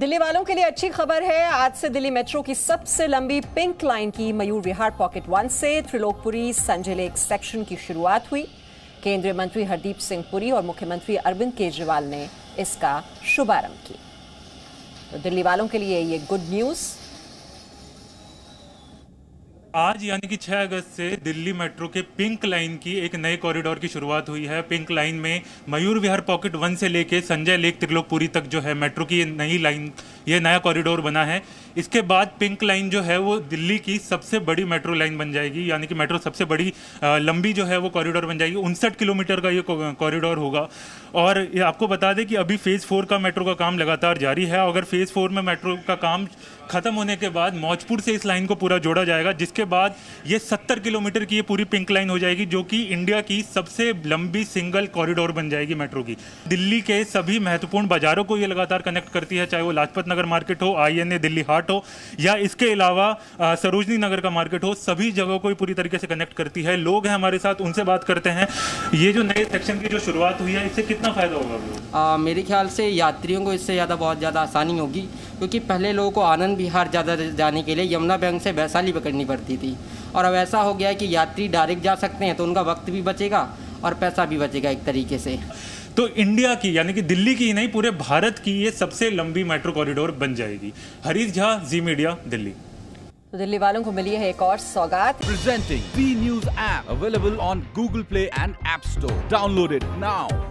दिल्ली वालों के लिए अच्छी खबर है। आज से दिल्ली मेट्रो की सबसे लंबी पिंक लाइन की मयूर विहार पॉकेट 1 से त्रिलोकपुरी संजय लेक सेक्शन की शुरुआत हुई। केंद्रीय मंत्री हरदीप सिंह पुरी और मुख्यमंत्री अरविंद केजरीवाल ने इसका शुभारंभ किया। तो दिल्ली वालों के लिए ये गुड न्यूज। आज यानी कि 6 अगस्त से दिल्ली मेट्रो के पिंक लाइन की एक नए कॉरिडोर की शुरुआत हुई है। पिंक लाइन में मयूर विहार पॉकेट 1 से लेके संजय लेक त्रिलोकपुरी तक जो है मेट्रो की ये नई लाइन, ये नया कॉरिडोर बना है। इसके बाद पिंक लाइन जो है वो दिल्ली की सबसे बड़ी मेट्रो लाइन बन जाएगी, यानी कि मेट्रो सबसे बड़ी लंबी जो है वो कॉरिडोर बन जाएगी। 59 किलोमीटर का ये कॉरिडोर होगा। और ये आपको बता दें कि अभी फेज़ 4 का मेट्रो का काम लगातार जारी है। अगर फेज़ 4 में मेट्रो का काम खत्म होने के बाद मौजपुर से इस लाइन को पूरा जोड़ा जाएगा, जिसके बाद ये 70 किलोमीटर की ये पूरी पिंक लाइन हो जाएगी, जो कि इंडिया की सबसे लंबी सिंगल कॉरिडोर बन जाएगी मेट्रो की। दिल्ली के सभी महत्वपूर्ण बाजारों को ये लगातार कनेक्ट करती है, चाहे वो लाजपत नगर मार्केट हो, INA दिल्ली हाट हो, या इसके अलावा सरोजनी नगर का मार्केट हो, सभी जगहों को पूरी तरीके से कनेक्ट करती है। लोग हैं हमारे साथ, उनसे बात करते हैं। ये जो नए सेक्शन की जो शुरुआत हुई है, इससे कितना फायदा होगा? मेरे ख्याल से यात्रियों को इससे बहुत ज़्यादा आसानी होगी, क्योंकि पहले लोगों को आनंद विहार ज़्यादा जाने के लिए यमुना बैंक से वैशाली पकड़नी पड़ती थी, और अब ऐसा हो गया है कि यात्री डायरेक्ट जा सकते हैं, तो उनका वक्त भी बचेगा और पैसा भी बचेगा एक तरीके से। तो इंडिया की यानी कि दिल्ली की ही नहीं, पूरे भारत की ये सबसे लंबी मेट्रो कॉरिडोर बन जाएगी। हरीश झा, जी मीडिया, दिल्ली। तो दिल्ली वालों को मिली है एक और सौगात। Presenting B News app available on Google Play and App Store. Download it now.